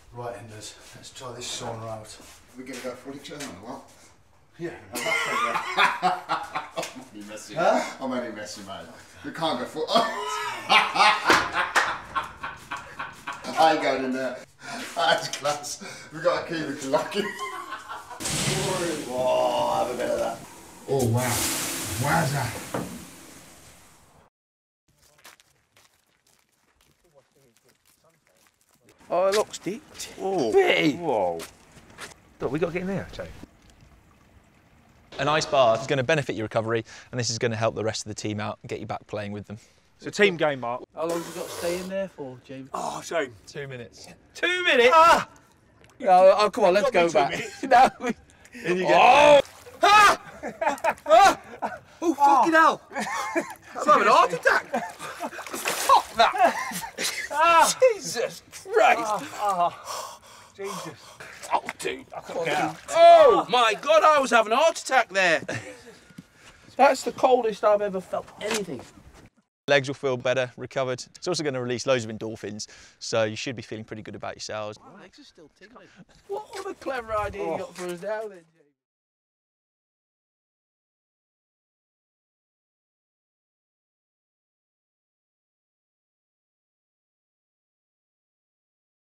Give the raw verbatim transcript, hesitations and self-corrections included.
Right, Enders, let's try this sauna out. We're going to go for each other or what? Yeah. I'm only messing, huh? I'm only messing, mate. We can't go for... I ain't going in there. That's class. We've got to keep it lucky. Oh, have a bit of that. Oh, wow. Wowza. Oh, it looks deep. Oh. Hey. Whoa. Look, we got to get in there, Jay. An ice bath is going to benefit your recovery, and this is going to help the rest of the team out and get you back playing with them. It's a team game, Mark. How long have you got to stay in there for, James? Oh, Shane. Two minutes. Two minutes? Ah! Oh, oh come on, let's go back. No. In you go. Oh! Ah! Ah! Oh, fucking hell. I'm having a heart attack. Fuck that. Ah. Jesus Christ. Ah. Jesus. Oh, dude. Fucking. Oh, my God, I was having a heart attack there. That's the coldest I've ever felt anything. Legs will feel better, recovered. It's also going to release loads of endorphins, so you should be feeling pretty good about yourselves. My legs are still tingling. What other clever idea oh. you got for us now then?